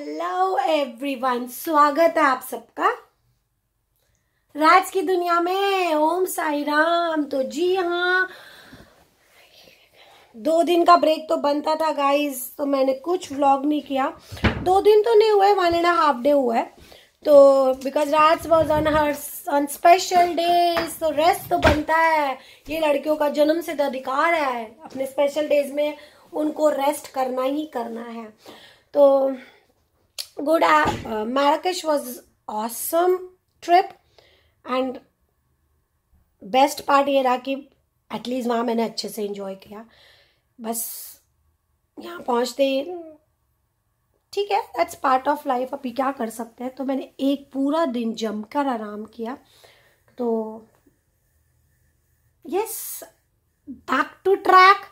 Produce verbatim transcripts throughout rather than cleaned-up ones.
Hello everyone, स्वागत है आप सबका राज की दुनिया में। ओम साई राम। तो जी हाँ, दो दिन का ब्रेक तो बनता था गाइस, तो मैंने कुछ व्लॉग नहीं किया। दो दिन तो नहीं हुए, वन एंड हाफ डे हुआ है। तो because Raj was on her on special days, तो रेस्ट तो बनता है। ये लड़कियों का जन्म सिद्ध अधिकार है, अपने स्पेशल डेज में उनको रेस्ट करना ही करना है। तो good, Marrakesh was awesome trip and best part ये रहा कि एटलीस्ट वहाँ मैंने अच्छे से एंजॉय किया। बस यहाँ पहुँचते ठीक है, दैट्स पार्ट ऑफ लाइफ, अभी क्या कर सकते हैं। तो मैंने एक पूरा दिन जमकर आराम किया। तो यस, बैक टू ट्रैक।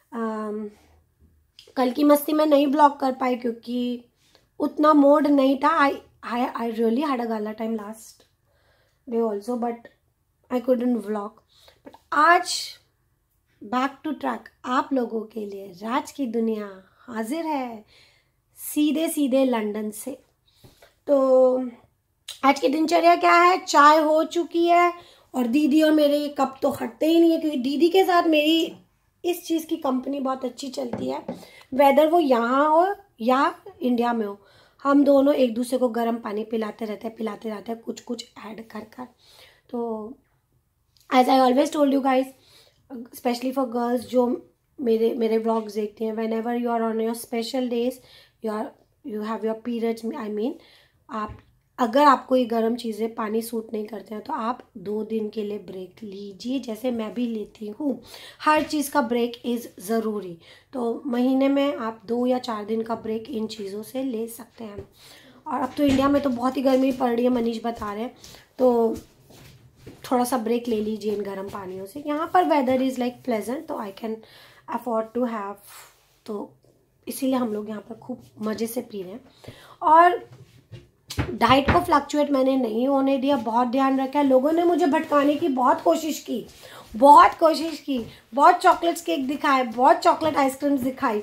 कल की मस्ती में नहीं ब्लॉग कर पाई क्योंकि उतना मोड नहीं था। I I I really had a gala time last day also, but I couldn't vlog. बट आज बैक टू ट्रैक आप लोगों के लिए राज की दुनिया हाजिर है, सीधे सीधे लंदन से। तो आज की दिनचर्या क्या है? चाय हो चुकी है और दीदी और मेरे कप तो हटते ही नहीं है, क्योंकि दीदी के साथ मेरी इस चीज़ की कंपनी बहुत अच्छी चलती है। वेदर वो यहाँ हो या इंडिया में हो, हम दोनों एक दूसरे को गर्म पानी पिलाते रहते हैं पिलाते रहते हैं कुछ कुछ ऐड कर कर। तो as I always told you guys, specially for girls जो मेरे मेरे व्लॉग्स देखते हैं, whenever you are on your special days, you are you have your periods, I mean आप अगर आपको ये गर्म चीज़ें पानी सूट नहीं करते हैं तो आप दो दिन के लिए ब्रेक लीजिए, जैसे मैं भी लेती हूँ। हर चीज़ का ब्रेक इज़ ज़रूरी। तो महीने में आप दो या चार दिन का ब्रेक इन चीज़ों से ले सकते हैं। और अब तो इंडिया में तो बहुत ही गर्मी पड़ रही है, मनीष बता रहे हैं, तो थोड़ा सा ब्रेक ले लीजिए इन गर्म पानियों से। यहाँ पर वेदर इज़ लाइक प्लेजेंट, तो I can afford to have, तो इसीलिए हम लोग यहाँ पर खूब मज़े से पी रहे हैं। और डाइट को फ्लक्चुएट मैंने नहीं होने दिया, बहुत ध्यान रखा है। लोगों ने मुझे भटकाने की बहुत कोशिश की बहुत कोशिश की बहुत चॉकलेट्स केक दिखाए, बहुत चॉकलेट आइसक्रीम्स दिखाई।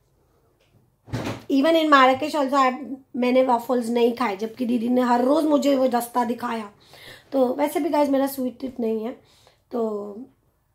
इवन इन मैराकेश ऑल्सो मैंने वॉफल्स नहीं खाए, जबकि दीदी ने हर रोज़ मुझे वो दस्ता दिखाया। तो वैसे भी गाइज मेरा स्वीट टूथ नहीं है, तो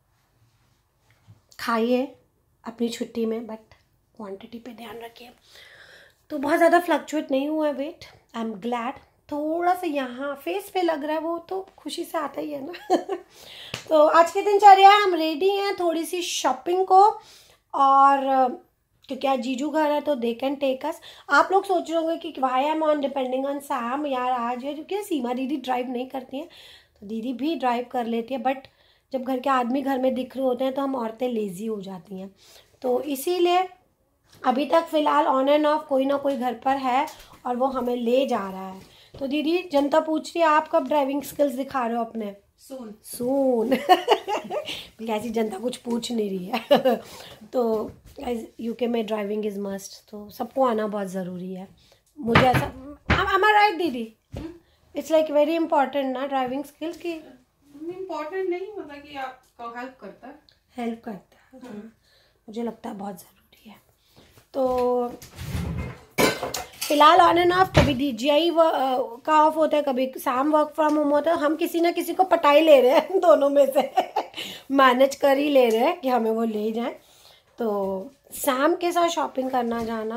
खाइए अपनी छुट्टी में, बट क्वांटिटी पे ध्यान रखिए। तो बहुत ज़्यादा फ्लक्चुएट नहीं हुआ है वेट, आई एम ग्लैड। थोड़ा सा यहाँ फेस पे लग रहा है, वो तो खुशी से आता ही है ना। तो आज के दिनचर्या हम रेडी हैं थोड़ी सी शॉपिंग को, और क्योंकि आज जीजू घर है तो दे कैन टेक अस। आप लोग सोच रहे होंगे कि why am on depending on Sam, यार आज है क्योंकि सीमा दीदी ड्राइव नहीं करती हैं, तो दीदी भी ड्राइव कर लेती है। बट जब घर के आदमी घर में दिख रहे होते हैं तो हम औरतें लेज़ी हो जाती हैं। तो इसीलिए अभी तक फ़िलहाल ऑन एंड ऑफ कोई ना कोई घर पर है और वो हमें ले जा रहा है। तो दीदी जनता पूछ रही है आप कब ड्राइविंग स्किल्स दिखा रहे हो अपने? सून सून। ऐसी जनता कुछ पूछ नहीं रही है। तो यूके में ड्राइविंग इज़ मस्ट, तो सबको आना बहुत ज़रूरी है। मुझे ऐसा, am I right दीदी? इट्स लाइक वेरी इंपॉर्टेंट ना ड्राइविंग स्किल्स की। इम्पॉर्टेंट नहीं होता कि आपको हेल्प करता है, हेल्प करता है। हाँ। मुझे लगता है बहुत ज़रूरी है। तो फिलहाल ऑन एंड ऑफ, कभी डीजीआई का ऑफ होता है, कभी सैम वर्क फ्रॉम होम होता है। हम किसी ना किसी को पटाई ले रहे हैं दोनों में से। मैनेज कर ही ले रहे हैं कि हमें वो ले जाएं। तो सैम के साथ शॉपिंग करना जाना,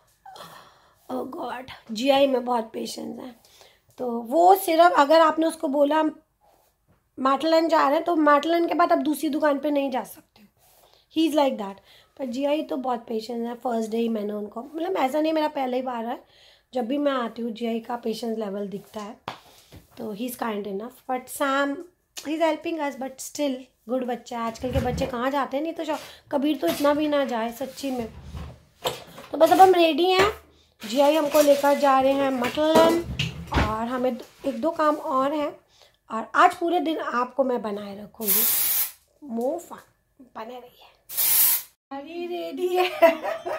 ओह गॉड, जीआई में बहुत पेशेंस है। तो वो सिर्फ अगर आपने उसको बोला मैटलन जा रहे हैं, तो मैटलन के बाद आप दूसरी दुकान पे नहीं जा सकते। He is like that. पर जीआई तो बहुत पेशेंस है। फर्स्ट डे ही मैंने उनको, मतलब ऐसा नहीं मेरा पहला ही बार है, जब भी मैं आती हूँ जीआई का पेशेंस लेवल दिखता है। तो he is kind enough. But Sam he is helping us, but still good बच्चा है। आजकल के बच्चे कहाँ जाते हैं, नहीं तो कबीर तो इतना भी ना जाए सच्ची में। तो बस अब हम रेडी हैं, जीआई हमको लेकर जा रहे हैं मटलन, और हमें एक दो काम और हैं। और आज पूरे दिन आपको मैं बनाए रखूँगी, मोर फन, बने रही है। अरे रेडी है।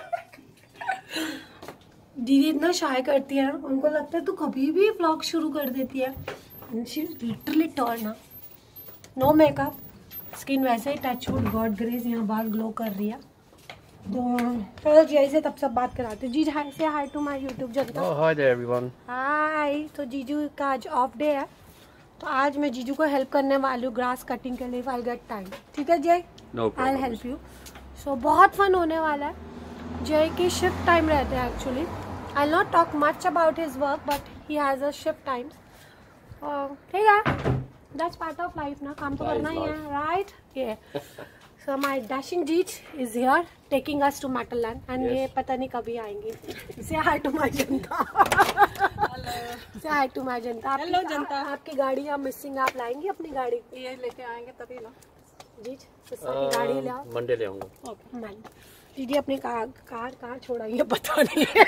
दीदी इतना शाय करती है ना, उनको लगता है तू कभी भी व्लॉग शुरू कर देती है। She literally turn, no makeup, skin वैसे ही टच वुड गॉड ग्रेस यहाँ बाहर ग्लो कर रही है। तो चलो जी से तब सब बात कराते। जीजू हाय से हाय टू माय यूट्यूब जनता। Oh, hi there everyone. Hi. तो जीजू का आज ऑफ डे है, तो आज मैं जीजू को हेल्प करने वाली हूँ ग्रास कटिंग के लिए। आई गेट टाइम, ठीक है Jay? No problem. I help you. So बहुत फन होने वाला है। जय की शिफ्ट टाइम रहते हैं actually. I not talk much about his work but he has a shift time. ठीक है, दैट्स पार्ट ऑफ लाइफ ना, काम तो करना ही है, राइट? ये So my dashing Jeej is here taking us to Matalan and Yes. ये पता नहीं कभी आएंगी। Say hi to my Janata. Say hi to my Janata. Hello जनता। आपकी गाड़ी हम मिसिंग, आप लाएंगी अपनी गाड़ी? ये लेके आएंगे तभी ना। जीज सिस्टर की गाड़ी ले आओ। मंडे ले आऊंगा। Okay man. दीदी अपनी कार कार कहाँ छोड़ाई है पता नहीं है।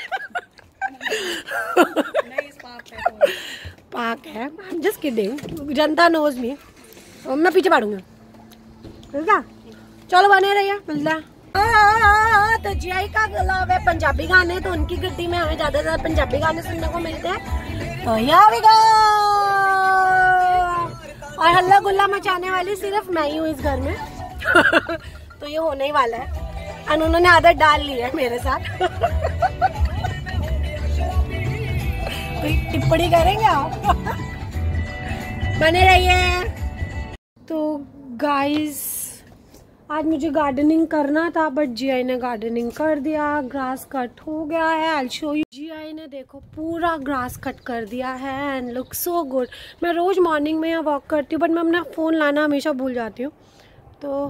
नहीं इस पार्क है। पार्क है। I am just kidding. जनता नोज मी। मैं पीछे पड़ूंगी, ठीक है? चलो बने रहिए, मिलता है। तो जीआई का लव है पंजाबी गाने, तो उनकी गड्डी में हमें ज्यादा से ज्यादा पंजाबी गाने सुनने को मिलते हैं। तो यहाँ भी गो और हल्ला गुल्ला मचाने वाली सिर्फ मैं ही हूँ इस घर में। तो ये होने ही वाला है और उन्होंने आदत डाल ली है मेरे साथ। टिप्पणी करेंगे आप? बने रहिए। तो गाइस आज मुझे गार्डनिंग करना था बट जीआई ने गार्डनिंग कर दिया। ग्रास कट हो गया है। I show you. जीआई ने देखो पूरा ग्रास कट कर दिया है एंड लुक सो गुड। मैं रोज मॉर्निंग में यहाँ वॉक करती हूँ बट मैं अपना फ़ोन लाना हमेशा भूल जाती हूँ। तो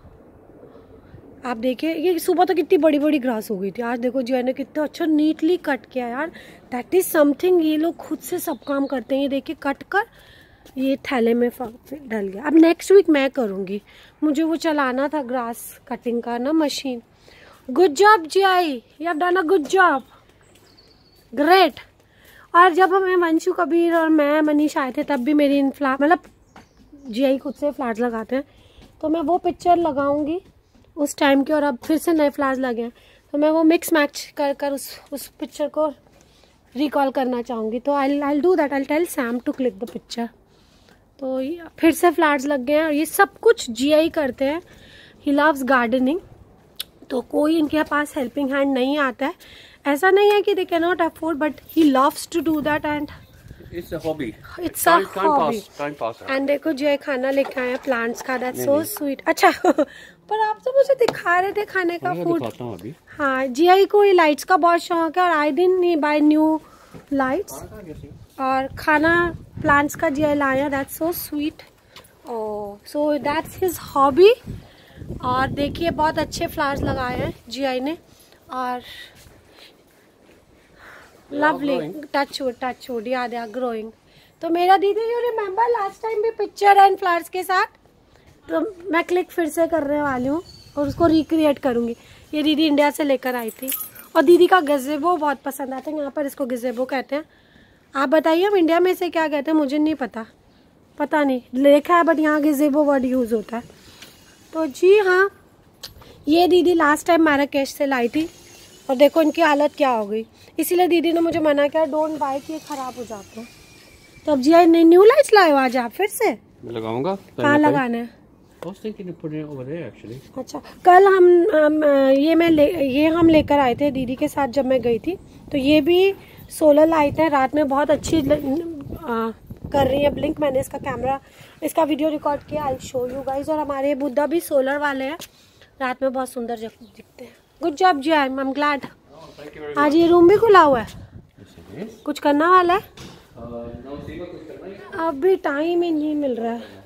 आप देखिए ये सुबह तो कितनी बड़ी बड़ी ग्रास हो गई थी, आज देखो जीआई ने कितना अच्छा नीटली कट किया यार। That is something. ये लोग खुद से सब काम करते हैं। ये देखिए कट कर ये थैले में डल गया। अब नेक्स्ट वीक मैं करूँगी, मुझे वो चलाना था ग्रास कटिंग का ना मशीन। गुड जॉब जीआई, you have done a good job, great. और जब हमें वंशु कबीर और मैं मनीष आए थे तब भी मेरी इन फ्लावर मतलब जीआई खुद से फ्लावर्स लगाते हैं, तो मैं वो पिक्चर लगाऊंगी उस टाइम की। और अब फिर से नए फ्लावर्स लगे हैं तो मैं वो मिक्स मैच कर कर उस उस पिक्चर को रिकॉल करना चाहूँगी। तो I I do that, I tell Sam to click the picture. तो फिर से फ्लावर्स लग गए हैं और ये सब कुछ जीआई करते हैं। ही लव्स गार्डनिंग, तो कोई इनके पास हेल्पिंग हैंड नहीं आता है। ऐसा नहीं है कि they can not afford but he loves to do that and It's a hobby. It's a hobby. Time pass. And देखो जीआई खाना लेके आए हैं प्लांट्स का। That's so sweet. अच्छा पर आप तो मुझे दिखा रहे थे खाने का फूड। अभी हाँ, जीआई को ये लाइट्स का बहुत शौक है और I didn't need buy new lights और खाना प्लांट्स का जीआई लाया। That's so sweet. Oh so that's his hobby. और देखिए बहुत अच्छे फ्लावर्स लगाए हैं जीआई ने और lovely touch wood touch wood याद है ग्रोइंग। तो मेरा दीदी यू रिमेम्बर लास्ट टाइम भी पिक्चर एंड फ्लावर्स के साथ, तो मैं क्लिक फिर से करने वाली हूँ और उसको रिक्रिएट करूँगी। ये दीदी इंडिया से लेकर आई थी और दीदी का गज़ेबो बहुत पसंद आता है। यहाँ पर इसको गज़ेबो कहते हैं। आप बताइए हम इंडिया में से क्या कहते हैं? मुझे नहीं पता, पता नहीं लिखा है बट यहाँ गज़ेबो वर्ड यूज़ होता है। तो जी हाँ, ये दीदी लास्ट टाइम मैराकेश से लाई थी और देखो इनकी हालत क्या हो गई। इसीलिए दीदी ने मुझे मना किया डोंट बाय कि ये ख़राब हो जाते हैं। तो अब जी आई न्यू लाइट्स लाए हो आज आप फिर से? लगाऊंगा। कहाँ लगाना है? अच्छा कल हम, हम ये मैं ले ये हम लेकर आए थे दीदी के साथ जब मैं गई थी। तो ये भी सोलर लाइट है, रात में बहुत अच्छी आ, कर रही है ब्लिंक। मैंने इसका कैमरा इसका वीडियो रिकॉर्ड किया, आई शो यू गाइज। और हमारे बुद्धा भी सोलर वाले हैं, रात में बहुत सुंदर दिखते हैं। गुड जॉब जी आई एम ग्लैड। आज ये रूम भी खुला हुआ है, कुछ करना वाला है? अभी टाइम ही नहीं मिल रहा है।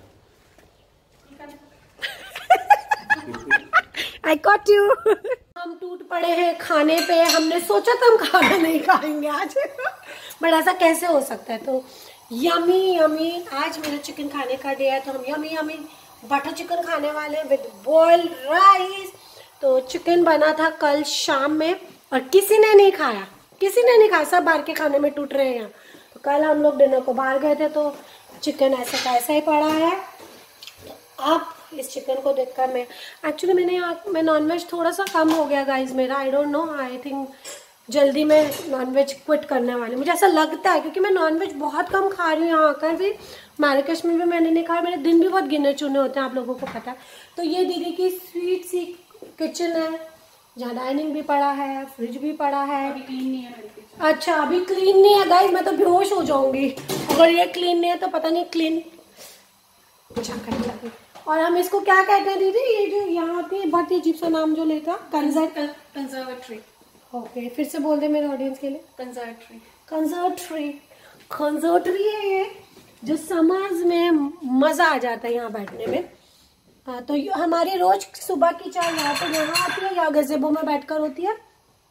I got you. हम टूट पड़े हैं खाने पे। हमने सोचा था हम खाना नहीं खाएंगे आज बट ऐसा कैसे हो सकता है। तो यमी यमी आज मेरा चिकन खाने का डे है, तो हम यमी यमी बटर चिकन खाने वाले हैं विद बॉइल्ड राइस। तो चिकन बना था कल शाम में और किसी ने नहीं खाया, किसी ने नहीं खाया, सब बाहर के खाने में टूट रहे हैं यहाँ। तो कल हम लोग डिनर को बाहर गए थे तो चिकन ऐसा का ऐसा ही पड़ा है। तो अब इस चिकन को देखकर मैं एक्चुअली मैंने यहाँ मैं नॉनवेज थोड़ा सा कम हो गया गाइज मेरा। I don't know, I think जल्दी मैं नॉनवेज क्विट करने वाली, मुझे ऐसा लगता है क्योंकि मैं नॉनवेज बहुत कम खा रही हूँ। यहाँ आकर भी मैराकेश में भी मैंने नहीं खाया, मेरे दिन भी बहुत गिने चुने होते हैं, आप लोगों को पता है। तो ये दीदी की स्वीट सी किचन है, जहाँ डाइनिंग भी पड़ा है, फ्रिज भी पड़ा है। अभी क्लीन नहीं है मेरे किचन। अच्छा अभी क्लीन नहीं है गाइस, मैं तो बेहोश हो जाऊंगी अगर ये क्लीन नहीं है तो पता नहीं क्लीन अच्छा करने लगी। और हम इसको क्या कहते हैं दीदी, ये जो यहाँ पे बहुत अजीब सा नाम जो लेता कंजर्वेटरी। ओके फिर से बोल दे मेरे ऑडियंस के लिए। कंजर्वेटरी कंजर्वेटरी कंजर्वेटरी है ये, जो समर्स में मज़ा आ जाता है यहाँ बैठने में। हाँ तो हमारी रोज सुबह की चाय यहाँ पे यहाँ आती है या गज़ेबो में बैठकर होती है।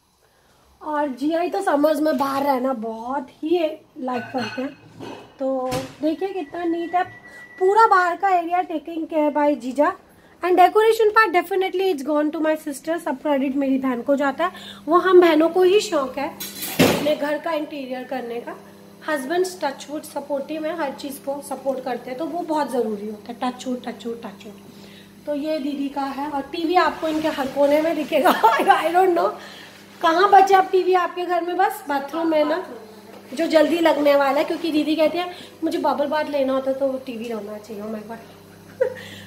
और जियाई तो समर्स में बाहर रहना बहुत ही लाइक करते हैं। तो देखिए कितना नीट है पूरा बाहर का एरिया, टेकिंग केयर बाय जीजा। And decoration part definitely it's gone to my sister, सब क्रेडिट मेरी बहन को जाता है। वो हम बहनों को ही शौक है अपने घर का इंटीरियर करने का। हस्बैंड्स टचवुड सपोर्टिव है, हर चीज़ को सपोर्ट करते हैं तो वो बहुत ज़रूरी होता है। Touch wood touch wood touch wood. तो ये दीदी का है और टीवी आपको इनके हर कोने में दिखेगा। आई डोंट नो कहाँ बचे अब टीवी आपके घर में, बस बाथरूम में ना, जो जल्दी लगने वाला है क्योंकि दीदी कहती है मुझे बबल बाथ लेना होता तो टीवी रहना चाहिए मेरे पास।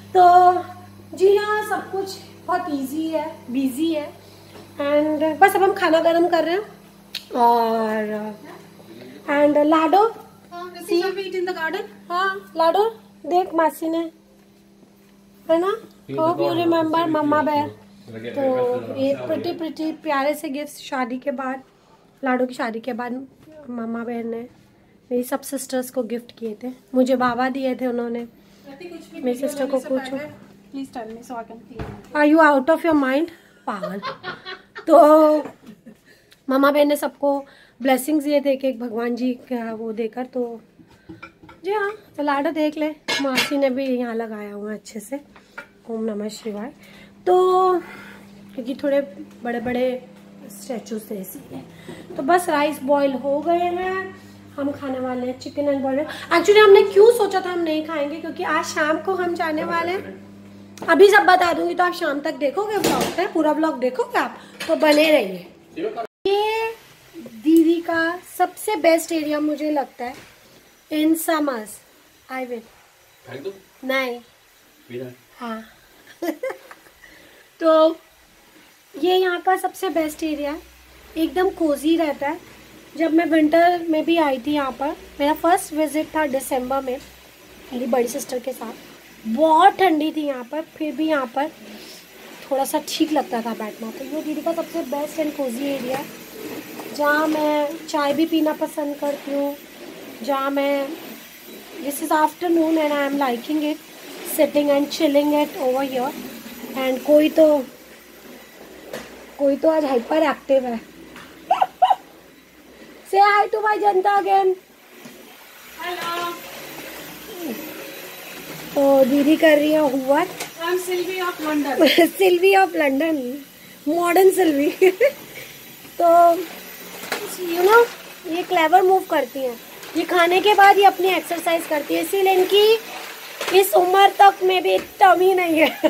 तो जी हाँ सब कुछ बहुत इजी है, बिजी है। एंड बस अब हम खाना गर्म कर रहे हैं। और and Lado in the garden. हाँ लाडो देख मासी ने है ना, hope you remember mama bear. तो ये प्रिटी प्रिटी प्यारे से गिफ्ट शादी के बाद, लाडो की शादी के बाद मम्मा बहन ने मेरी सब सिस्टर्स को गिफ्ट किए थे। मुझे बाबा दिए थे उन्होंने, मेरी सिस्टर को कुछ। Please tell me so I can clean. Are you out of your mind पागल। तो मम्मा बहन ने सबको ब्लेसिंग्स दिए थे कि एक भगवान जी का वो देकर। तो जी हाँ तो लाडो देख ले, मासी ने भी यहाँ लगाया हुआ अच्छे से ओम नमः शिवाय। तो क्योंकि थोड़े बड़े बड़े स्टैचू से इसलिए। तो बस राइस बॉईल हो गए हैं, हम खाने वाले हैं चिकन एंड बॉइल्ड। एक्चुअली हमने क्यों सोचा था हम नहीं खाएंगे क्योंकि आज शाम को हम जाने वाले हैं। अभी सब बता दूंगी तो आप शाम तक देखोगे ब्लॉग पे, पूरा ब्लॉग देखोगे आप, तो बने रहिए। ये दीदी का सबसे बेस्ट एरिया मुझे लगता है इन समर्स। आई विल नहीं हाँ तो ये यहाँ का सबसे बेस्ट एरिया है, एकदम कोजी रहता है। जब मैं विंटर में भी आई थी यहाँ पर, मेरा फर्स्ट विजिट था दिसंबर में मेरी बड़ी सिस्टर के साथ। बहुत ठंडी थी यहाँ पर, फिर भी यहाँ पर थोड़ा सा ठीक लगता था बैठना। तो ये दीदी का सबसे बेस्ट एंड कोजी एरिया है, जहाँ मैं चाय भी पीना पसंद करती हूँ, जहाँ मैं this is afternoon and I am liking it sitting and chilling it over here. And कोई तो कोई तो आज हाइपर एक्टिव है। से हाय टू माय जनता अगेन। हेलो। तो दीदी कर रही है हुआ Silvy of London. Silvy of London, modern Silvy. तो यू नो ये क्लेवर मूव करती हैं। ये खाने के बाद ये अपनी एक्सरसाइज करती है, इसीलिए इनकी इस उम्र तक में भी टमी नहीं है।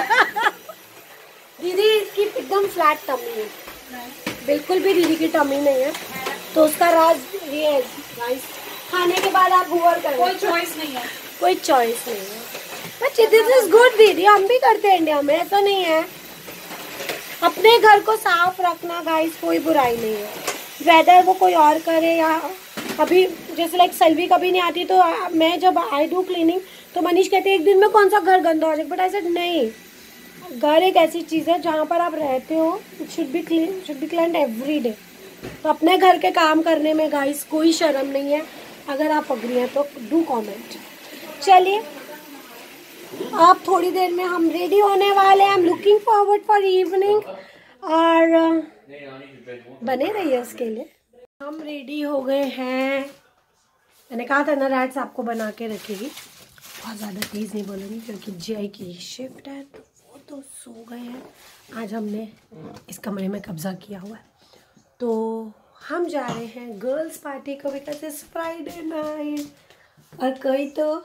दीदी इसकी एकदम फ्लैट टमी है, बिल्कुल भी दीदी की टमी नहीं है। तो उसका राज ये है गाइस, खाने के बाद आप हुआ करें, कोई चॉइस नहीं है, कोई चॉइस नहीं है। बट दिस इज गुड दीदी, हम भी करते हैं इंडिया में, ऐसा नहीं है। अपने घर को साफ रखना गाइस कोई बुराई नहीं है, वेदर वो कोई और करे या अभी जैसे लाइक सलवी कभी नहीं आती तो मैं जब आई डू क्लीनिंग तो मनीष कहते हैं एक दिन में कौन सा घर गंदा हो जाए। बट आई सेड नहीं, घर एक ऐसी चीज़ है जहाँ पर आप रहते हो, it should be clean, should be clean every day. तो अपने घर के काम करने में गाइस कोई शर्म नहीं है। अगर आप अग्री हैं तो डू कमेंट। चलिए आप थोड़ी देर में हम रेडी होने वाले हैं। I am looking forward for evening और बने रहिए उसके लिए। हम रेडी हो गए हैं, मैंने कहा था ना रैट्स आपको बना के रखेगी। बहुत ज़्यादा तेज़ नहीं बोलूँगी क्योंकि जय की शिफ्ट है तो वो तो सो गए हैं। आज हमने इस कमरे में कब्जा किया हुआ है। तो हम जा रहे हैं गर्ल्स पार्टी को बिकॉज इट्स फ्राइडे नाइट। और कोई तो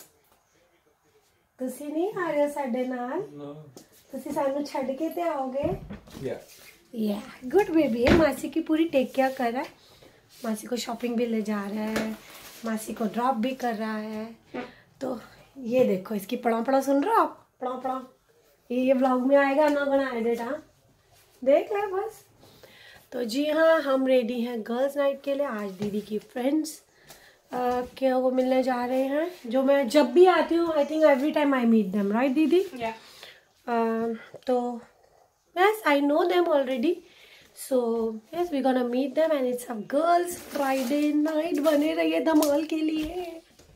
तुसी नहीं आ रहे हो साडे नाल, तुसी सानू छड़ के ते आओगे। या गुड बेबी है, मासी की पूरी टेक केयर कर रहा है। मासी को शॉपिंग भी ले जा रहा है, मासी को ड्रॉप भी कर रहा है। तो ये देखो इसकी पड़ा पड़ा सुन रहे हो आप, पड़ा पड़ा ये ये ब्लॉग में आएगा ना बना एडिट। हाँ देख ले बस। तो जी हाँ, हम रेडी हैं गर्ल्स नाइट के लिए। आज दीदी की फ्रेंड्स के वो मिलने जा रहे हैं, जो मैं जब भी आती हूँ I think every time I meet them, right दीदी? yeah. uh, तो yes I know them already, so yes we gonna meet them and it's a girls Friday night. बने रहिए धमाल के लिए।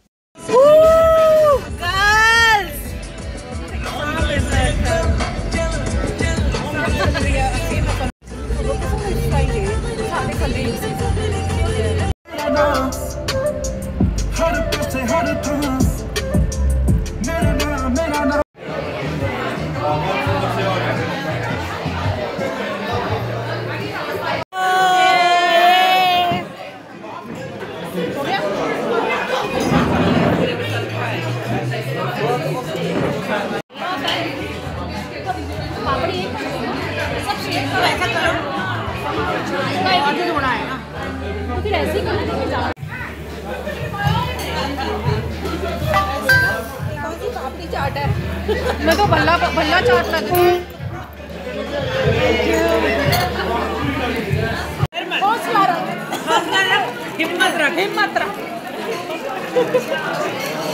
मैं तो भल्ला भल्ला चाट लग रही है। हिम्मत रख हिम्मत रख